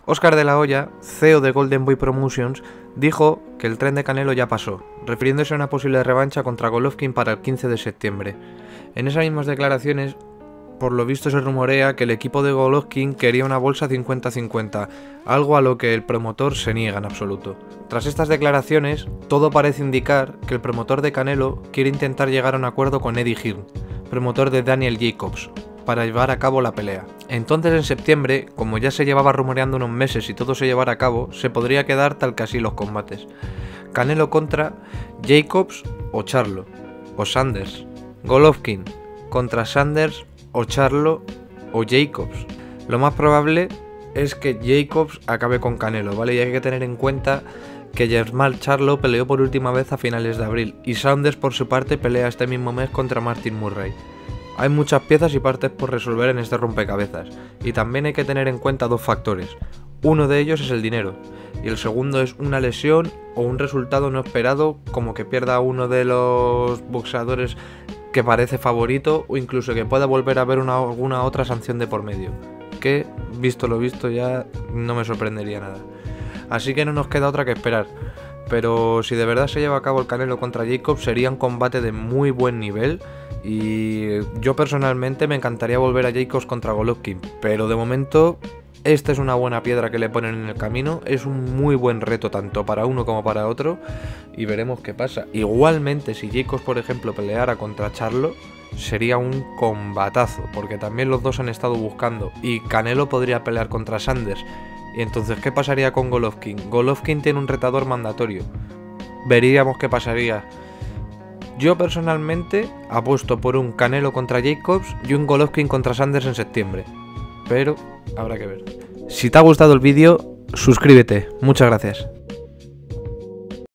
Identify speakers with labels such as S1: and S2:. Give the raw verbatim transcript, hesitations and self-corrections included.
S1: Óscar de la Hoya, C E O de Golden Boy Promotions, dijo que el tren de Canelo ya pasó, refiriéndose a una posible revancha contra Golovkin para el quince de septiembre. En esas mismas declaraciones, por lo visto se rumorea que el equipo de Golovkin quería una bolsa cincuenta cincuenta, algo a lo que el promotor se niega en absoluto. Tras estas declaraciones, todo parece indicar que el promotor de Canelo quiere intentar llegar a un acuerdo con Eddie Hearn, promotor de Daniel Jacobs, para llevar a cabo la pelea. Entonces en septiembre, como ya se llevaba rumoreando unos meses y todo se llevara a cabo, se podría quedar tal que así los combates. Canelo contra Jacobs o Charlo, o Sanders. Golovkin contra Sanders o Charlo o Jacobs. Lo más probable es que Jacobs acabe con Canelo, ¿vale? Y hay que tener en cuenta que Jermall Charlo peleó por última vez a finales de abril y Sanders por su parte pelea este mismo mes contra Martin Murray. Hay muchas piezas y partes por resolver en este rompecabezas, y también hay que tener en cuenta dos factores. Uno de ellos es el dinero, y el segundo es una lesión o un resultado no esperado, como que pierda uno de los boxeadores que parece favorito, o incluso que pueda volver a haber una, alguna otra sanción de por medio, que, visto lo visto, ya no me sorprendería nada. Así que no nos queda otra que esperar. Pero si de verdad se lleva a cabo el Canelo contra Jacobs, sería un combate de muy buen nivel. Y yo personalmente me encantaría volver a Jacobs contra Golovkin, pero de momento esta es una buena piedra que le ponen en el camino, es un muy buen reto tanto para uno como para otro y veremos qué pasa. Igualmente, si Jacobs por ejemplo peleara contra Charlo, sería un combatazo, porque también los dos han estado buscando, y Canelo podría pelear contra Sanders. Y entonces, ¿qué pasaría con Golovkin? Golovkin tiene un retador mandatorio, veríamos qué pasaría. Yo personalmente apuesto por un Canelo contra Jacobs y un Golovkin contra Sanders en septiembre, pero habrá que ver. Si te ha gustado el vídeo, suscríbete. Muchas gracias.